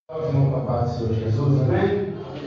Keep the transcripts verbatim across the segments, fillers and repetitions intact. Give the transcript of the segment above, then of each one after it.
Senhor, com a paz do Senhor Jesus, amém?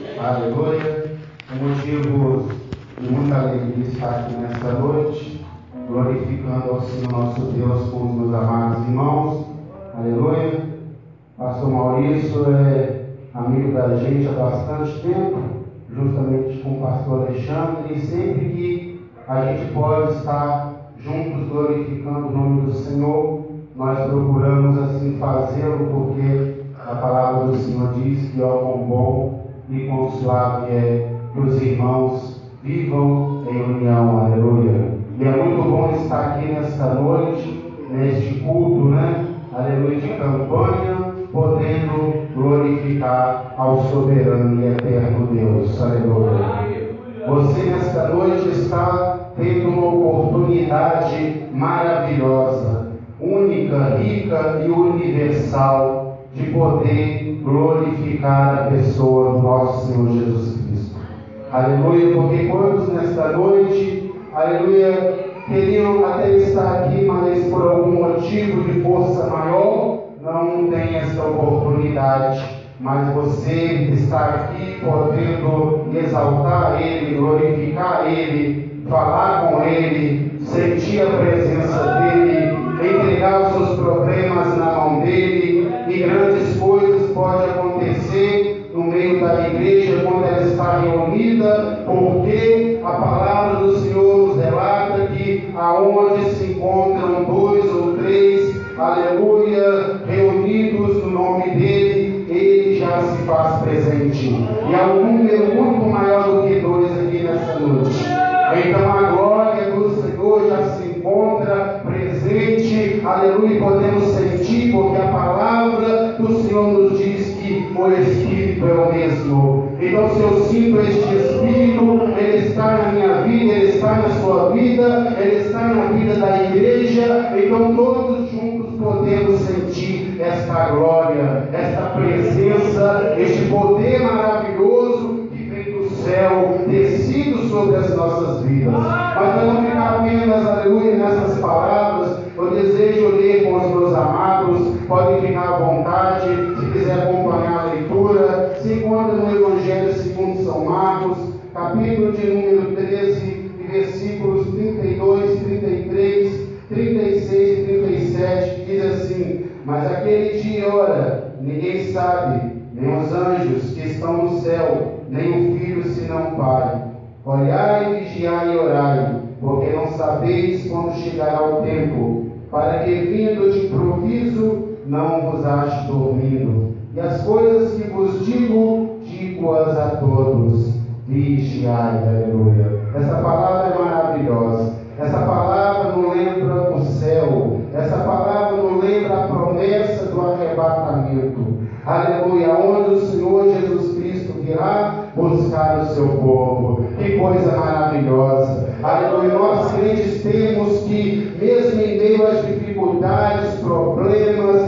Aleluia. Um motivo de muita alegria estar aqui nesta noite, glorificando ao Senhor nosso Deus com os meus amados irmãos. Aleluia. Pastor Maurício é amigo da gente há bastante tempo, justamente com o pastor Alexandre, e sempre que a gente pode estar juntos glorificando o nome do Senhor, nós procuramos assim fazê-lo, porque a palavra do Senhor diz que ó quão bom e quão suave é que os irmãos vivam em união, aleluia. E é muito bom estar aqui nesta noite, neste culto, né? Aleluia, de campanha, podendo glorificar ao soberano e eterno Deus, aleluia. Você nesta noite está tendo uma oportunidade maravilhosa, única, rica e universal, de poder glorificar a pessoa do nosso Senhor Jesus Cristo. Aleluia, porque quantos nesta noite, aleluia, queriam até estar aqui, mas por algum motivo de força maior, não tem esta oportunidade. Mas você está aqui podendo exaltar Ele, glorificar Ele, falar com Ele, sentir a presença dEle, entregar os seus problemas na mão dEle, e grandes coisas podem acontecer no meio da igreja quando ela está reunida, porque a palavra do Senhor nos relata que aonde se encontram dois ou três, aleluia, reunidos no nome dEle, Ele já se faz presente. E há um número muito maior do que dois aqui nessa noite. Então a glória do Senhor já se encontra presente, aleluia, podemos sentir, porque a palavra do Senhor nos diz que o Espírito é o mesmo. Então se eu sinto este Espírito, ele está na minha vida, ele está na sua vida, ele está na vida da igreja, então todos juntos podemos sentir esta glória, esta presença, este poder maravilhoso que vem do céu, descido sobre as nossas vidas. Mas para não ficar apenas, aleluia, nessas palavras, eu desejo ler com os meus amados, podem ficar à vontade, se quiser acompanhar a leitura, se encontra no Evangelho segundo São Marcos, capítulo de número treze, versículos trinta e dois, trinta e três, trinta e seis e trinta e sete, que diz assim: mas aquele dia e hora ninguém sabe, nem os anjos que estão no céu, nem o Filho senão o Pai. Olhai, vigiai e orai, porque não sabeis quando chegará o tempo, para que vindo de improviso não vos ache dormindo. E as coisas que vos digo, digo-as a todos. Vigiai, aleluia. Essa palavra é maravilhosa. Essa palavra nos lembra o céu. Essa palavra nos lembra a promessa do arrebatamento. Aleluia, onde o Senhor Jesus Cristo virá buscar o seu povo. Que coisa maravilhosa. Aleluia, nós crentes temos que, mesmo em meio às dificuldades, problemas,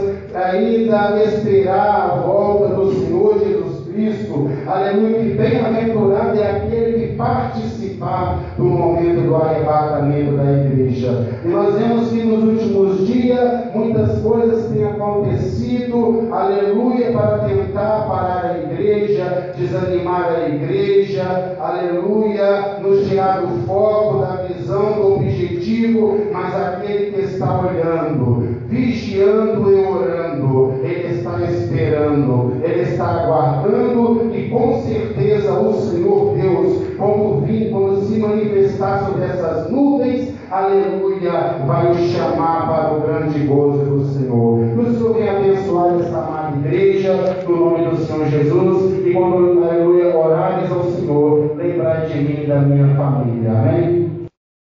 ainda esperar a volta do Senhor Jesus Cristo. Aleluia, que bem-aventurado é aquele que participar do momento do arrebatamento da igreja. E nós vemos que nos últimos dias muitas coisas têm acontecido, aleluia, para tentar parar a igreja, desanimar a igreja, aleluia, nos tirar do foco, da visão, do objetivo, mas aquele que está olhando, vigiando e orando, ele está esperando, ele está aguardando, e com certeza o Senhor Deus, quando vir, quando se manifestar sobre essas nuvens, aleluia, vai o chamar para o grande gozo do Senhor. Que o Senhor venha abençoar esta amada igreja, no nome do Senhor Jesus, e quando, aleluia, orares ao Senhor, lembrai de mim e da minha família, amém?